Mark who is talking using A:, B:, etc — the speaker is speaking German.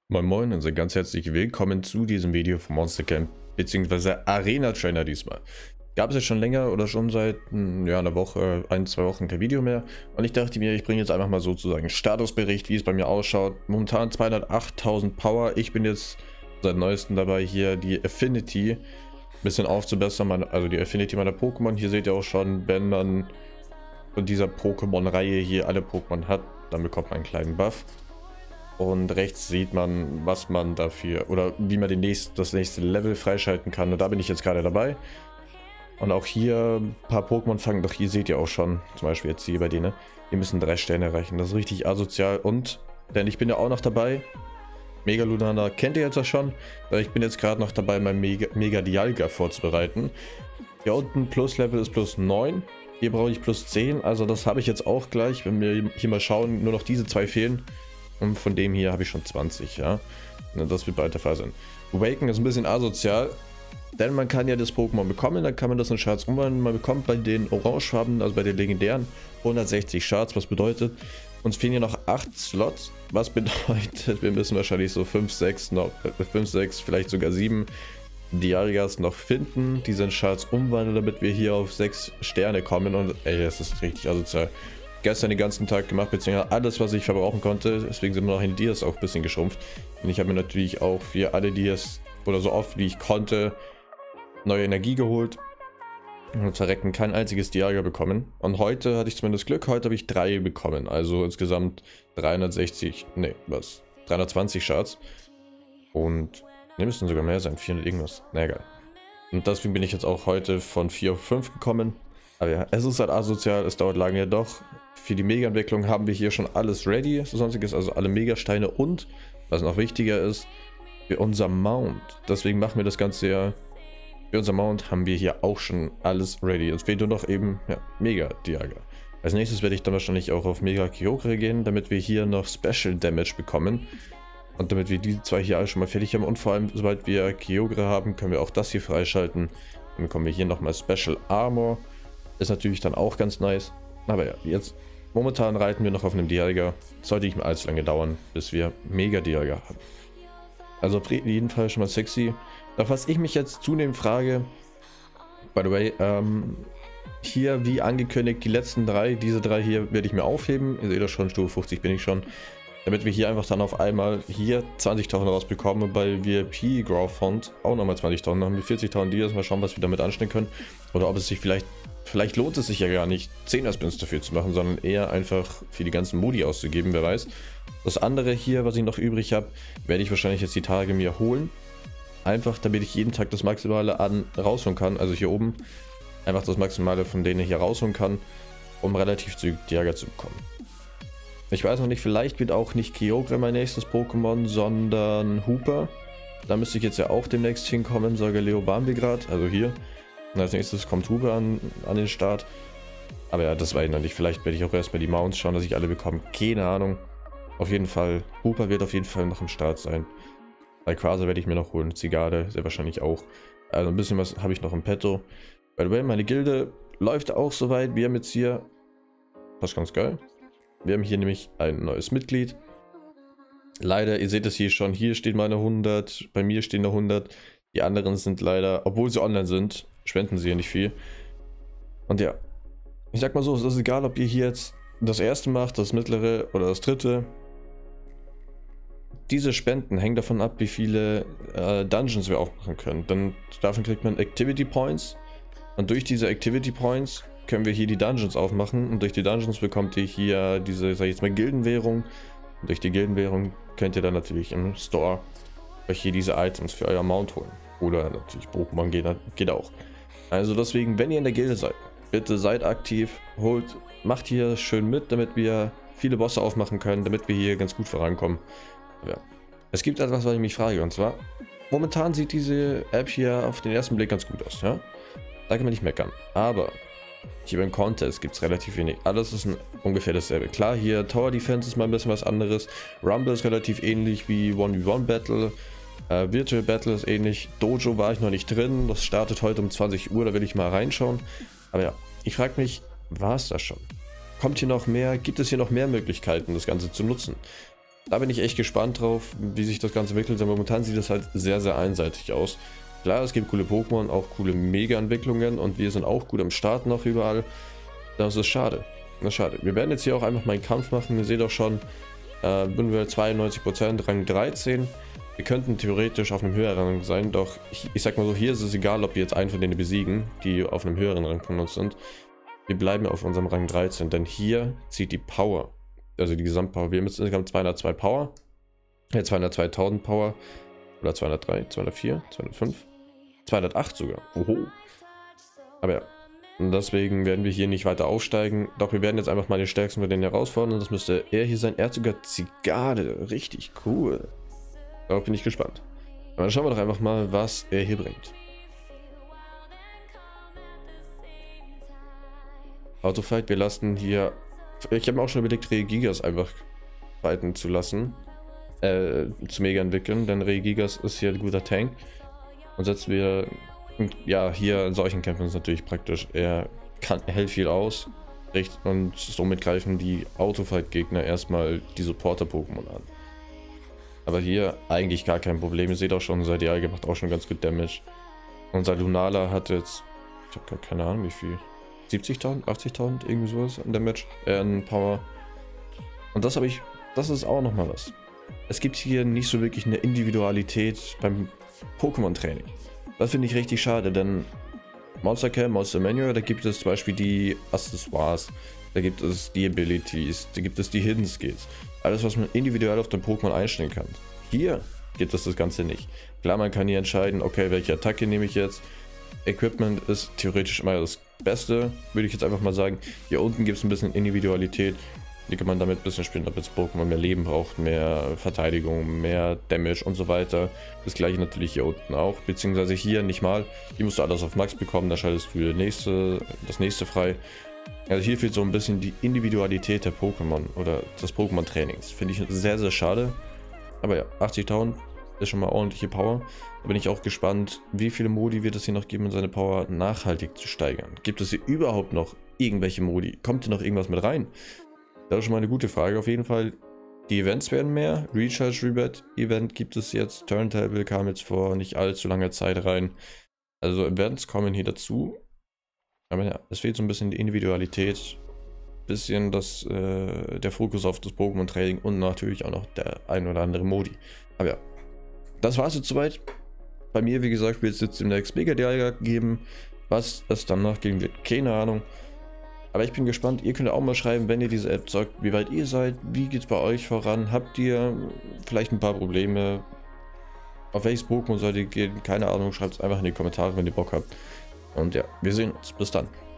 A: Moin Moin und ganz herzlich willkommen zu diesem Video von Monster Camp bzw. Arena Trainer diesmal. Gab es ja schon länger oder schon seit einer Woche, 1-2 Wochen kein Video mehr und ich dachte mir, ich bringe jetzt einfach mal sozusagen Statusbericht, wie es bei mir ausschaut. Momentan 208.000 Power, ich bin jetzt seit neuestem dabei hier die Affinity ein bisschen aufzubessern, also die Affinity meiner Pokémon. Hier seht ihr auch schon, wenn man von dieser Pokémon-Reihe hier alle Pokémon hat, dann bekommt man einen kleinen Buff. Und rechts sieht man, was man dafür oder wie man das nächste Level freischalten kann. Und da bin ich jetzt gerade dabei. Und auch hier ein paar Pokémon fangen. Doch hier seht ihr auch schon, zum Beispiel jetzt hier bei denen, die müssen 3 Sterne erreichen. Das ist richtig asozial. Und, denn ich bin ja auch noch dabei. Mega Lunana kennt ihr jetzt auch schon. Ich bin jetzt gerade noch dabei, mein Mega Dialga vorzubereiten. Hier unten Plus-Level ist plus 9. Hier brauche ich plus 10. Also das habe ich jetzt auch gleich. Wenn wir hier mal schauen, nur noch diese 2 fehlen. Und von dem hier habe ich schon 20, ja. Das wird bald der Fall sein. Awaken ist ein bisschen asozial, denn man kann ja das Pokémon bekommen, dann kann man das in Shards umwandeln. Man bekommt bei den Orangefarben, also bei den legendären, 160 Shards, was bedeutet, uns fehlen ja noch 8 Slots, was bedeutet, wir müssen wahrscheinlich so 5, 6, vielleicht sogar 7 Dialgas noch finden, diese in Shards umwandeln, damit wir hier auf 6 Sterne kommen. Und ey, das ist richtig asozial. Gestern den ganzen Tag gemacht, beziehungsweise alles, was ich verbrauchen konnte. Deswegen sind wir noch in Dias auch ein bisschen geschrumpft. Und ich habe mir natürlich auch für alle Dias oder so oft wie ich konnte neue Energie geholt. Und verrecken kein einziges Dialga bekommen. Und heute hatte ich zumindest Glück. Heute habe ich 3 bekommen. Also insgesamt 320 Shards. Und ne, müssen sogar mehr sein. 400 irgendwas. Na egal. Und deswegen bin ich jetzt auch heute von 4 auf 5 gekommen. Aber ja, es ist halt asozial. Es dauert lange doch. Für die Mega-Entwicklung haben wir hier schon alles ready, sonstiges, also alle Megasteine und, was noch wichtiger ist, für unser Mount. Deswegen machen wir das Ganze ja, für unser Mount haben wir hier auch schon alles ready. Es fehlt nur noch eben, ja, Mega-Dialga. Als nächstes werde ich dann wahrscheinlich auch auf Mega-Kyogre gehen, damit wir hier noch Special Damage bekommen. Und damit wir die 2 hier alle schon mal fertig haben und vor allem, sobald wir Kyogre haben, können wir auch das hier freischalten. Dann bekommen wir hier nochmal Special Armor. Ist natürlich dann auch ganz nice. Aber ja, jetzt momentan reiten wir noch auf einem Dialga. Sollte nicht mehr allzu lange dauern, bis wir Mega Dialga haben. Also auf jeden Fall schon mal sexy. Doch was ich mich jetzt zunehmend frage, by the way, hier wie angekündigt, die letzten 3, diese 3 hier werde ich mir aufheben. Ihr seht das schon, Stufe 50 bin ich schon. Damit wir hier einfach dann auf einmal hier 20.000 rausbekommen und bei VIP Growfond auch nochmal 20.000. Dann haben wir 40.000 Dias. Mal schauen, was wir damit anstellen können. Oder ob es sich vielleicht lohnt es sich ja gar nicht, 10er Spins dafür zu machen, sondern eher einfach für die ganzen Modi auszugeben, wer weiß. Das andere hier, was ich noch übrig habe, werde ich wahrscheinlich jetzt die Tage mir holen. Einfach, damit ich jeden Tag das Maximale rausholen kann. Also hier oben einfach das Maximale von denen hier rausholen kann, um relativ zügig Dialga zu bekommen. Ich weiß noch nicht, vielleicht wird auch nicht Kyogre mein nächstes Pokémon, sondern Hooper. Da müsste ich jetzt ja auch demnächst hinkommen, sogar Galeo Barmbegrad, also hier. Und als nächstes kommt Hooper an den Start. Aber ja, das weiß ich noch nicht. Vielleicht werde ich auch erstmal die Mounts schauen, dass ich alle bekomme. Keine Ahnung. Auf jeden Fall, Hooper wird auf jeden Fall noch im Start sein. Bei Quasar werde ich mir noch holen. Zigarde sehr wahrscheinlich auch. Also ein bisschen was habe ich noch im Petto. By the way, meine Gilde läuft auch soweit. Wir haben jetzt hier, das ist ganz geil. Wir haben hier nämlich ein neues Mitglied. Leider, ihr seht es hier schon, hier steht meine 100, bei mir stehen noch 100. Die anderen sind leider, obwohl sie online sind, spenden sie ja nicht viel. Und ja, ich sag mal so, es ist egal, ob ihr hier jetzt das erste macht, das mittlere oder das dritte. Diese Spenden hängen davon ab, wie viele Dungeons wir aufmachen können. Dann davon kriegt man Activity Points. Und durch diese Activity Points können wir hier die Dungeons aufmachen. Und durch die Dungeons bekommt ihr hier diese, sag ich jetzt mal, Gildenwährung. Und durch die Gildenwährung könnt ihr dann natürlich im Store euch hier diese Items für euer Mount holen. Oder natürlich Pokémon geht auch. Also deswegen, wenn ihr in der Gilde seid, bitte seid aktiv, macht hier schön mit, damit wir viele Bosse aufmachen können, damit wir hier ganz gut vorankommen. Ja. Es gibt etwas, was ich mich frage, und zwar, momentan sieht diese App hier auf den ersten Blick ganz gut aus, ja? Da kann man nicht meckern. Aber hier beim Contest gibt es relativ wenig. Alles ist ungefähr dasselbe. Klar, hier Tower Defense ist mal ein bisschen was anderes. Rumble ist relativ ähnlich wie 1v1 Battle. Virtual Battle ist ähnlich. Dojo war ich noch nicht drin. Das startet heute um 20 Uhr, da will ich mal reinschauen. Aber ja, ich frage mich, war es das schon? Kommt hier noch mehr? Gibt es hier noch mehr Möglichkeiten, das Ganze zu nutzen? Da bin ich echt gespannt drauf, wie sich das Ganze entwickelt. Denn momentan sieht es halt sehr, sehr einseitig aus. Klar, es gibt coole Pokémon, auch coole Mega-Entwicklungen und wir sind auch gut am Start noch überall. Das ist schade. Das ist schade. Wir werden jetzt hier auch einfach mal einen Kampf machen. Ihr seht auch schon, bin wir 92%, Rang 13. Wir könnten theoretisch auf einem höheren Rang sein, doch ich sag mal so, hier ist es egal, ob wir jetzt einen von denen besiegen, die auf einem höheren Rang von uns sind. Wir bleiben auf unserem Rang 13, denn hier zieht die Power, also die Gesamtpower. Wir haben jetzt insgesamt 202 Power, 202.000 Power, oder 203, 204, 205, 208 sogar. Oho. Aber ja, und deswegen werden wir hier nicht weiter aufsteigen. Doch wir werden jetzt einfach mal den stärksten von denen herausfordern. Das müsste er hier sein. Er hat sogar Zigarde. Richtig cool. Darauf bin ich gespannt. Aber dann schauen wir doch einfach mal, was er hier bringt. Autofight, wir lassen hier... Ich habe mir auch schon überlegt, Regigas einfach fighten zu lassen. Zu Mega entwickeln, denn Regigas ist hier ein guter Tank. Und setzen wir... Ja, hier in solchen Kämpfen ist natürlich praktisch. Er hält viel aus. Und somit greifen die Autofight-Gegner erstmal die Supporter-Pokémon an. Aber hier eigentlich gar kein Problem. Ihr seht auch schon, unser DI macht auch schon ganz gut Damage. Unser Lunala hat jetzt, ich habe gar keine Ahnung wie viel, 70.000, 80.000, irgendwie sowas an Damage, an Power. Und das ist auch nochmal was. Es gibt hier nicht so wirklich eine Individualität beim Pokémon-Training. Das finde ich richtig schade, denn Monster Camp, Monster Manual, da gibt es zum Beispiel die Accessoires, da gibt es die Abilities, da gibt es die Hidden Skills. Alles, was man individuell auf den Pokémon einstellen kann. Hier gibt es das Ganze nicht. Klar, man kann hier entscheiden, okay, welche Attacke nehme ich jetzt. Equipment ist theoretisch immer das Beste, würde ich jetzt einfach mal sagen. Hier unten gibt es ein bisschen Individualität. Hier kann man damit ein bisschen spielen, ob jetzt Pokémon mehr Leben braucht, mehr Verteidigung, mehr Damage und so weiter. Das gleiche natürlich hier unten auch, beziehungsweise hier nicht mal. Hier musst du alles auf Max bekommen, da schaltest du das nächste frei. Also hier fehlt so ein bisschen die Individualität der Pokémon oder des Pokémon-Trainings. Finde ich sehr, sehr schade. Aber ja, 80.000 ist schon mal ordentliche Power. Da bin ich auch gespannt, wie viele Modi wird es hier noch geben, um seine Power nachhaltig zu steigern. Gibt es hier überhaupt noch irgendwelche Modi? Kommt hier noch irgendwas mit rein? Das ist schon mal eine gute Frage. Auf jeden Fall, die Events werden mehr. Recharge Rebate Event gibt es jetzt. Turntable kam jetzt vor nicht allzu langer Zeit rein. Also Events kommen hier dazu. Aber ja, es fehlt so ein bisschen die Individualität, bisschen der Fokus auf das Pokémon-Training und natürlich auch noch der ein oder andere Modi. Aber ja, das war es jetzt soweit. Bei mir, wie gesagt, wird es jetzt demnächst Mega-Dialog geben. Was es danach geben wird, keine Ahnung. Aber ich bin gespannt, ihr könnt auch mal schreiben, wenn ihr diese App zockt, wie weit ihr seid, wie geht es bei euch voran, habt ihr vielleicht ein paar Probleme, auf welches Pokémon sollt ihr gehen, keine Ahnung, schreibt es einfach in die Kommentare, wenn ihr Bock habt. Und ja, wir sehen uns. Bis dann.